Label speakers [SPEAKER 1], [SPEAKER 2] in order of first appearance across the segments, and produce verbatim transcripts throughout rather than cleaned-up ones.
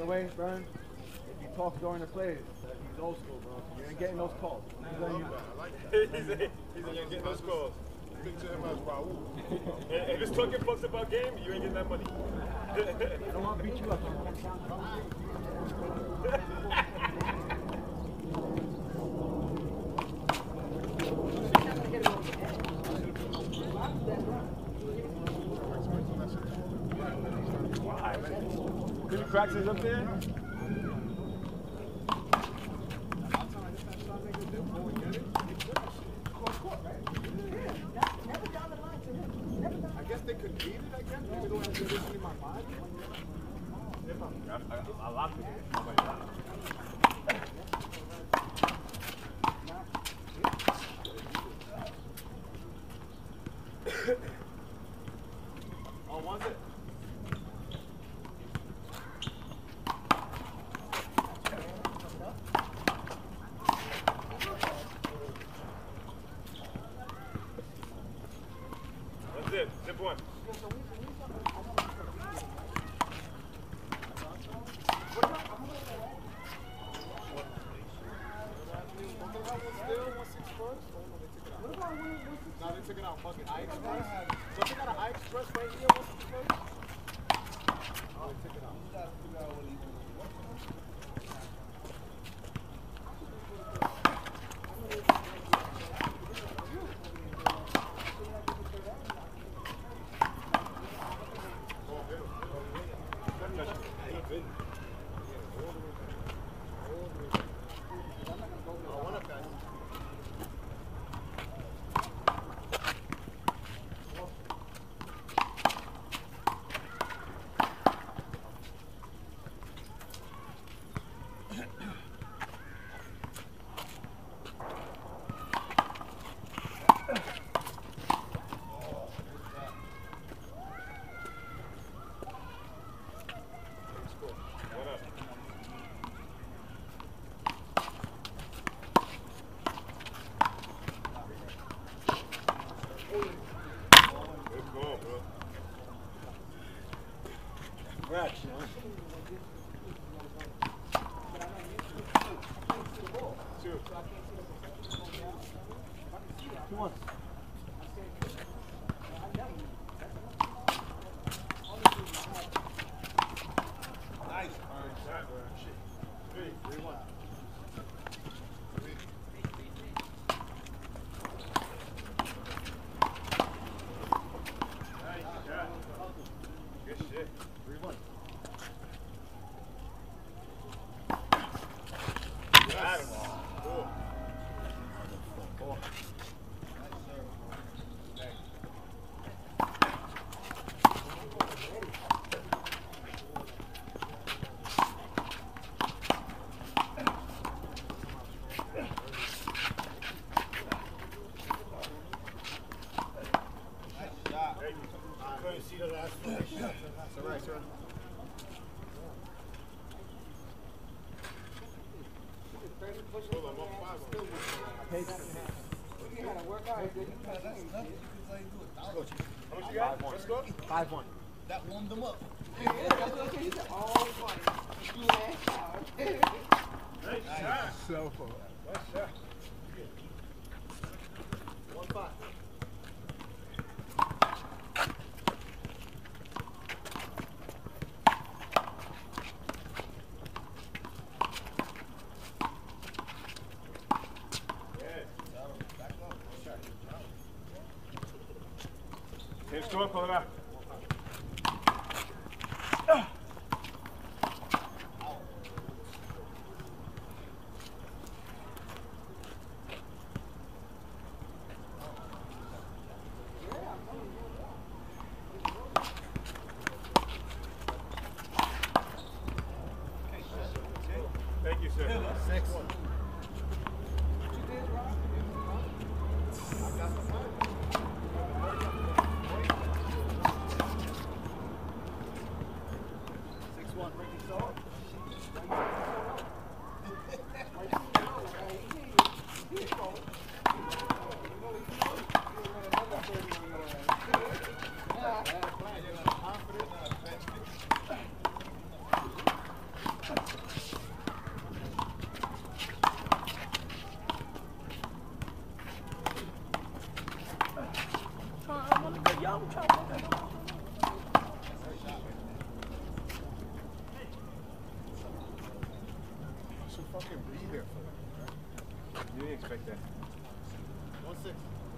[SPEAKER 1] the way, Burn, if you talk during the plays, uh, he's old school, bro. You ain't getting those calls. He's on you.
[SPEAKER 2] He's a, he's a, you're getting those calls. Picture him as Raul. If it's talking fucks about game, you ain't getting that money.
[SPEAKER 1] I don't want to beat you up.
[SPEAKER 2] Can you practice up there?
[SPEAKER 3] I guess they could beat it, I guess. Maybe don't have to listen in my body.
[SPEAKER 2] I locked it.
[SPEAKER 3] Oh, was it?
[SPEAKER 2] That's it. Zip one.
[SPEAKER 3] No, they took it out. Fucking iExpress. So they got an iExpress right here. What's the first? Oh, they took it out.
[SPEAKER 1] Congrats, you know.
[SPEAKER 2] Two.
[SPEAKER 1] Two months.
[SPEAKER 2] Nice. Three. Three, one. Nice shot. Good shit.
[SPEAKER 1] Three one.
[SPEAKER 2] Got him. Cool. Cool. See the last one. That's all right, sir. Hold on, I'm five. Still
[SPEAKER 3] You gotta work out.
[SPEAKER 2] How much you got? Let's go.
[SPEAKER 1] Five one.
[SPEAKER 4] That warmed them up.
[SPEAKER 2] Nice shot.
[SPEAKER 3] So far.
[SPEAKER 2] Nice shot.
[SPEAKER 1] One five.
[SPEAKER 2] Same score, pull it out. Thank you, sir.
[SPEAKER 1] Six.
[SPEAKER 3] should fucking be there for it.
[SPEAKER 2] You didn't expect that.
[SPEAKER 3] One six.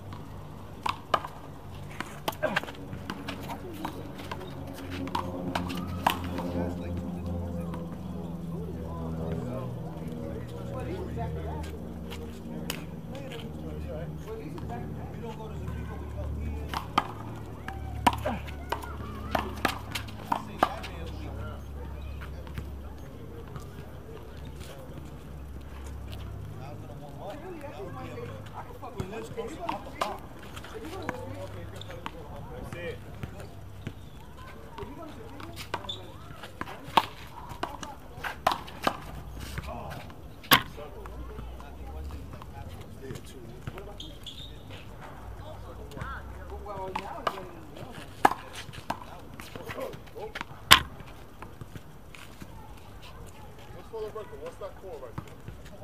[SPEAKER 2] That's it.
[SPEAKER 3] What's for the record? What's that core right there?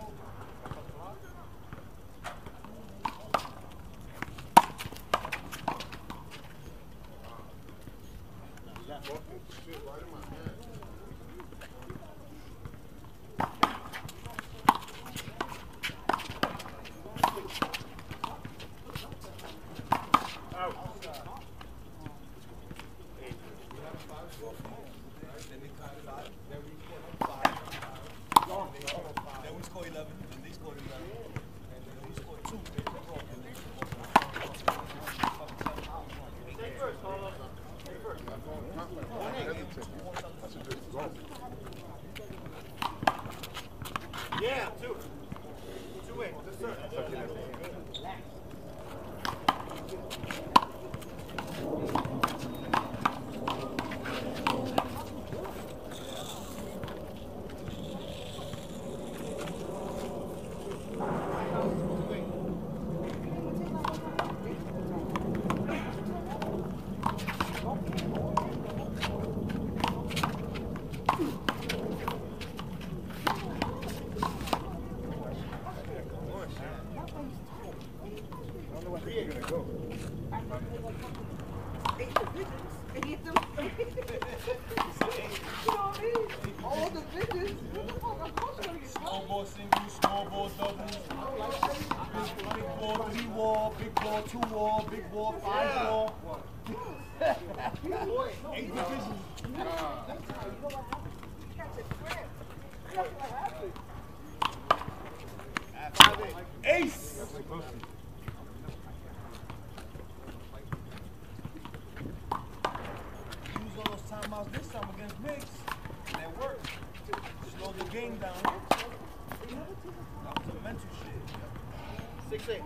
[SPEAKER 3] Fucking shit right in my hand.
[SPEAKER 2] Out.
[SPEAKER 4] Then we score eleven, and they scored eleven, and then we scored two.
[SPEAKER 3] Take first, Carlos. Take first. I'm hesitant. I should just go.
[SPEAKER 4] Yeah, two. Two way. Yes, sir. Small ball singles, small ball doubles, big, big ball three wall, big ball two wall, big ball five wall. Eight divisions. Ace! Use all those timeouts this time against Knicks. And that worked. Slow the game down. That was a mental shit. Six eight.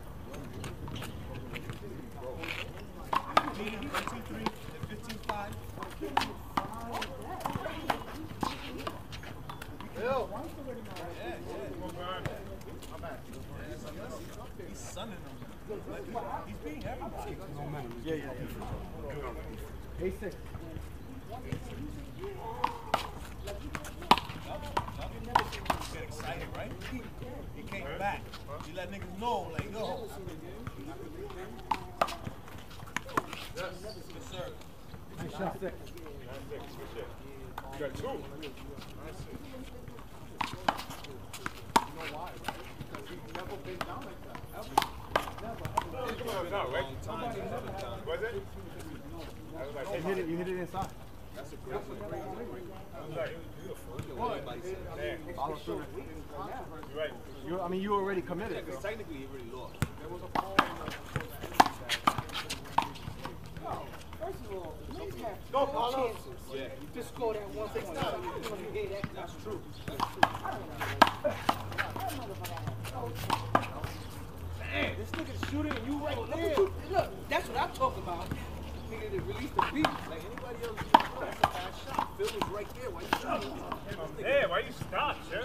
[SPEAKER 4] fifteen three, then fifteen five.
[SPEAKER 3] Yo.
[SPEAKER 4] Yeah, yeah. He's sunning them. Like, he's beating everybody.
[SPEAKER 1] Yeah, yeah, yeah. Eight six.
[SPEAKER 4] Get excited, right? He came back. He let niggas know, like, yo. Yes, sir.
[SPEAKER 1] Nice shot, six.
[SPEAKER 2] Nine six. Good shit. You got two.
[SPEAKER 3] Nine six. You know why, right? Because he's never been down like that. Ever. Never, ever.
[SPEAKER 2] You come out now, right? Was it? I was like,
[SPEAKER 1] You hit it, you hit it inside.
[SPEAKER 3] That's a great one.
[SPEAKER 2] I was like, yeah.
[SPEAKER 1] Follow through.
[SPEAKER 2] You're right.
[SPEAKER 1] You, I mean, you already committed. So.
[SPEAKER 4] Technically, he really lost.
[SPEAKER 3] There was a ball in
[SPEAKER 5] First of all, Knicks have
[SPEAKER 3] Go,
[SPEAKER 5] no
[SPEAKER 3] Carlos.
[SPEAKER 5] chances
[SPEAKER 4] Yeah.
[SPEAKER 5] to score that one thing. You hear that?
[SPEAKER 4] That's true.
[SPEAKER 5] Damn, this nigga's shooting and you right there. Look, that's what I'm talking about. Nigga that released the beat. Like anybody else, that's a bad shot. Phil was right there while you shooting.
[SPEAKER 2] I'm there. Why you stop, Jim?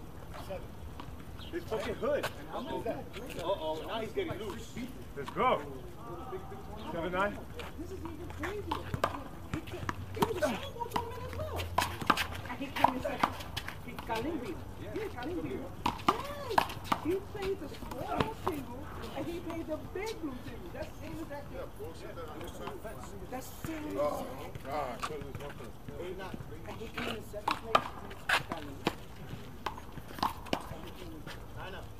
[SPEAKER 2] This fucking hood.
[SPEAKER 4] Uh-oh, now he's getting loose.
[SPEAKER 2] Let's go. Seven nine.
[SPEAKER 5] This is even crazier. He can't- It was a small ball tournament as well. And he came in second. He Kalin beat him. Yeah, Kalin beat him. Yes. He played the small single And he paid the big blue ticket. That's same as that kid. That's same.
[SPEAKER 2] Oh, God.
[SPEAKER 5] And he came in second place.
[SPEAKER 3] I know.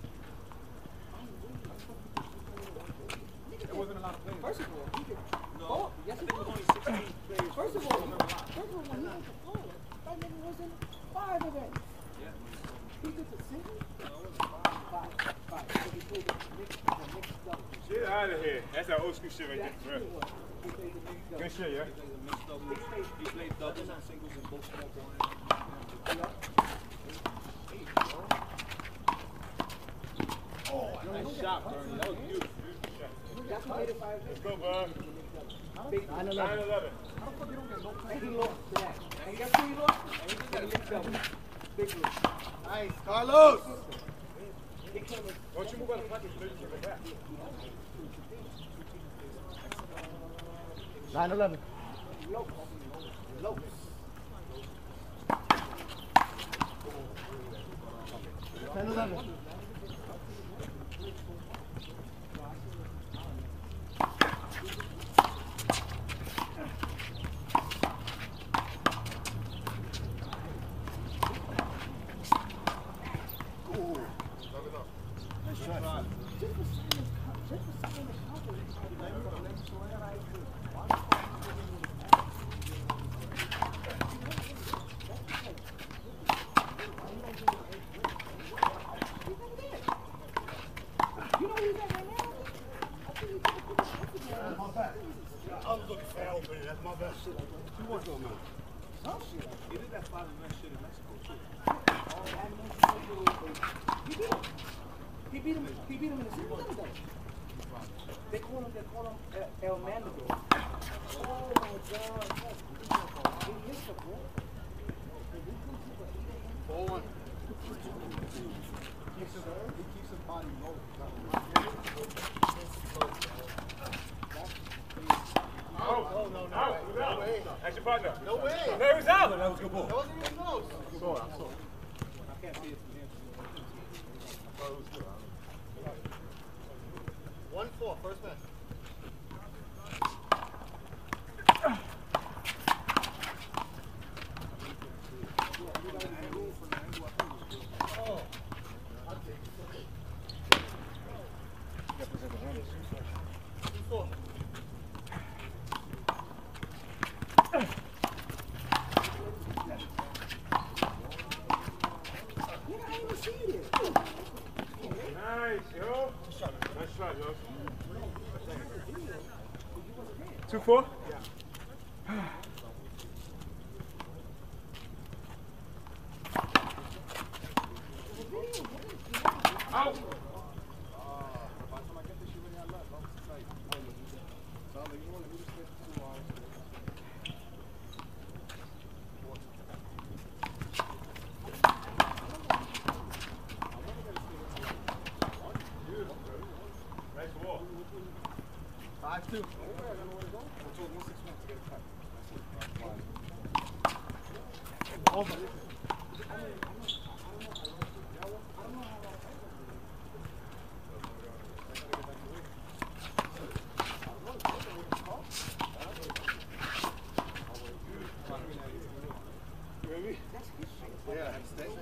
[SPEAKER 5] There wasn't a lot of players. First of all, he could.
[SPEAKER 4] No.
[SPEAKER 5] Oh, yes,
[SPEAKER 4] I
[SPEAKER 5] it
[SPEAKER 4] think it was
[SPEAKER 5] was.
[SPEAKER 4] only sixteen players.
[SPEAKER 5] First of all, first of all, when he went to Florida, that nigga was in five events.
[SPEAKER 4] Yeah.
[SPEAKER 5] He did the single. Five, five. So he played the mixed, the mixed double.
[SPEAKER 2] Get out of here. That's that old school shit right
[SPEAKER 5] That's
[SPEAKER 2] there.
[SPEAKER 5] what it was. He played the mixed double.
[SPEAKER 2] Good shit, yeah.
[SPEAKER 4] He played the mixed doubles. He played doubles and singles in both small boys.
[SPEAKER 5] Nice shot, Bernie. That was beautiful. That's what made it five.
[SPEAKER 2] Let's go, bud.
[SPEAKER 5] nine
[SPEAKER 2] nine eleven.
[SPEAKER 5] And he lost to that. And guess who he lost to? And he just got a mixed double. Big blue.
[SPEAKER 3] Nice, Carlos.
[SPEAKER 5] He came in.
[SPEAKER 2] Don't you move out of pocket, so you can get back.
[SPEAKER 1] nine eleven.
[SPEAKER 5] Lopez. Lopez.
[SPEAKER 1] ten eleven.
[SPEAKER 3] I was looking foul, man. That's my best shit. Two more going on.
[SPEAKER 4] He did that five event shit in Mexico too.
[SPEAKER 5] He beat him. He beat him. He beat him in the single double. They call him. They call him El, El Mandador. Oh my God! He missed the ball.
[SPEAKER 3] four one. He keeps his, he keeps his body low.
[SPEAKER 2] Oh,
[SPEAKER 3] No, no, no.
[SPEAKER 2] out.
[SPEAKER 3] way.
[SPEAKER 2] Who's
[SPEAKER 3] No
[SPEAKER 2] out?
[SPEAKER 3] way.
[SPEAKER 2] That's your partner.
[SPEAKER 3] No way.
[SPEAKER 2] No, he was out.
[SPEAKER 1] That was a good ball.
[SPEAKER 3] That wasn't even close.
[SPEAKER 5] I can't see it from here.
[SPEAKER 3] One four, first match. Two four.
[SPEAKER 5] Yeah, I didn't even see it.
[SPEAKER 2] Nice, yo. Nice shot, yo. Two four? Out. Nice ball.
[SPEAKER 3] Five two. Yeah, stay.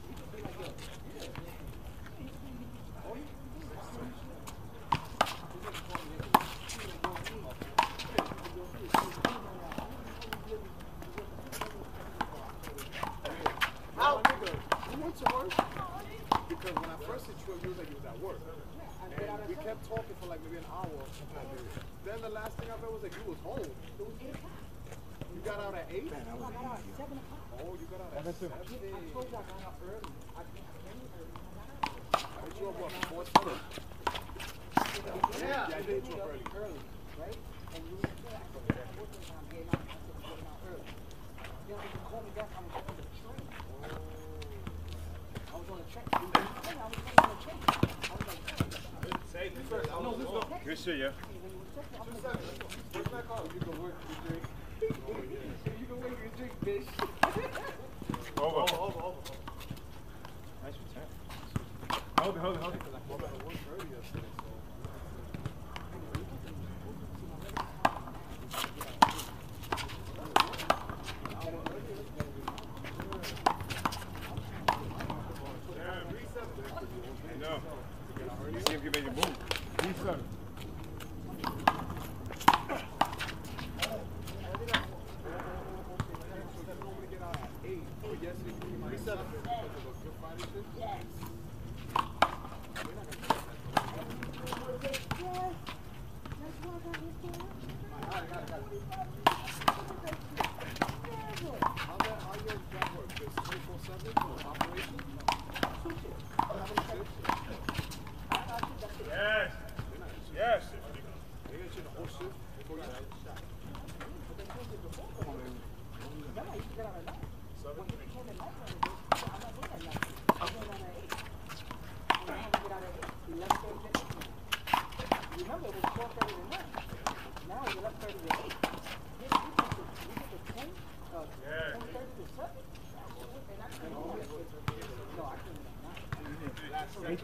[SPEAKER 5] Out. You went to work? Because when I first hit you, you was like you was at work. And we kept talking for like maybe an hour. Then the last thing I heard was like you was home. It was eight o'clock. You got out at eight? I got out at seven o'clock. Oh, you got out at seven. I told you I got out early. I came early. I hit you up what, four thirty? Yeah. Yeah, I did hit you up early. Early, right? And you were there. I said, I'm working on getting out. I said, I'm getting out early. Then when you called me back, I was on the train. I was on the train. I was on the train. I was like,
[SPEAKER 2] Say this first.
[SPEAKER 5] no, this is
[SPEAKER 2] Good shit, yeah.
[SPEAKER 5] when you were texting, I was like, what's that called? You can work, you drink. You can work, you drink, bitch.
[SPEAKER 2] Over.
[SPEAKER 3] Over, over, over.
[SPEAKER 2] Nice return. Hold it, hold it, hold it.
[SPEAKER 3] I was at one thirty yesterday, so.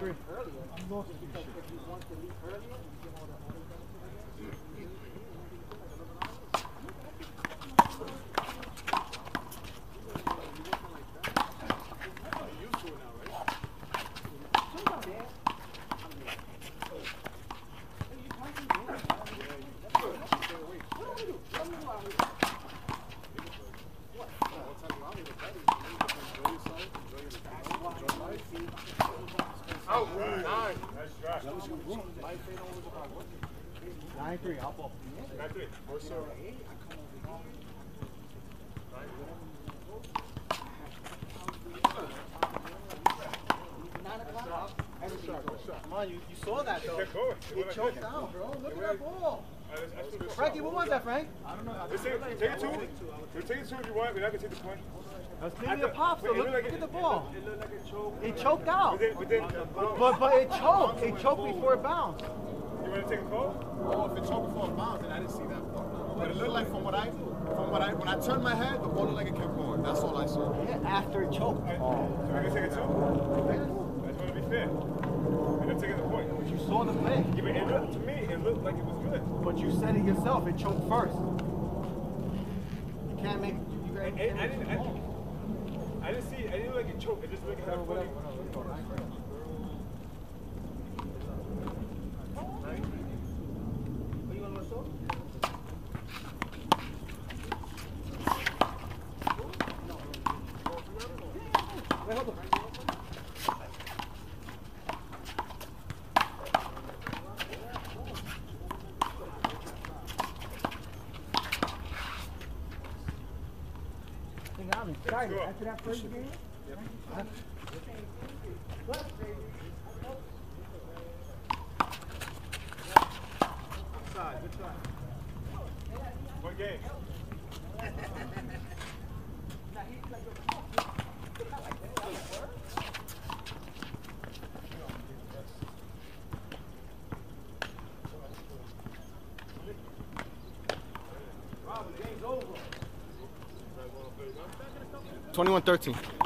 [SPEAKER 1] three.
[SPEAKER 5] earlier.
[SPEAKER 1] I'm lost in
[SPEAKER 5] Because
[SPEAKER 1] shit.
[SPEAKER 5] if you want to leave earlier, you get all the other benefits again. You're used to it now, right?
[SPEAKER 2] Oh, right. Nice. Nice try.
[SPEAKER 5] Life ain't always about working.
[SPEAKER 1] Nine three. I'll ball.
[SPEAKER 2] Nine three. Or so.
[SPEAKER 5] Nine o'clock. Every shot, good shot. Come on, you, you saw that though.
[SPEAKER 2] Kept going. It
[SPEAKER 5] It
[SPEAKER 2] went like
[SPEAKER 5] choked
[SPEAKER 2] this.
[SPEAKER 5] down, bro. Look at that ball.
[SPEAKER 2] Uh, that's- that's a good shot.
[SPEAKER 1] Frankie, what was that, Frank?
[SPEAKER 5] I don't know how
[SPEAKER 2] Just take, take it two. You take it two if you want, but I can take the point.
[SPEAKER 1] That's
[SPEAKER 2] I
[SPEAKER 1] clearly a
[SPEAKER 2] thought-
[SPEAKER 1] pop. So
[SPEAKER 2] wait, it
[SPEAKER 1] look,
[SPEAKER 2] looked like
[SPEAKER 1] look
[SPEAKER 2] it-
[SPEAKER 1] at the ball.
[SPEAKER 2] It looked like it choked.
[SPEAKER 1] It choked out.
[SPEAKER 2] But then, but then uh,
[SPEAKER 1] But but it choked. It choked before it bounced.
[SPEAKER 2] you want to take a call?
[SPEAKER 5] Oh, if it choked before it bounced, then I didn't see that part. But it looked like from what I, from what I, when I turned my head, the ball looked like it kept going. That's all I saw.
[SPEAKER 1] Yeah, after it choked.
[SPEAKER 2] So we're going to take it two? I just want to be fair. And I'm taking the point.
[SPEAKER 1] But you saw the play.
[SPEAKER 2] Yeah, but it looked, to me, it looked like it was good.
[SPEAKER 1] But you said it yourself. It choked first. You can't make. You
[SPEAKER 2] I,
[SPEAKER 1] can't
[SPEAKER 2] I, I
[SPEAKER 1] make
[SPEAKER 2] didn't,
[SPEAKER 1] the ball.
[SPEAKER 2] I, I didn't see, I didn't look like it choked. It just looked like it had
[SPEAKER 1] Whatever,
[SPEAKER 2] footing.
[SPEAKER 1] whatever, let's go. Nine three. Wait, hold on. I think I'm excited. After that first game,
[SPEAKER 5] Side, good try.
[SPEAKER 2] What game?
[SPEAKER 5] twenty-one thirteen.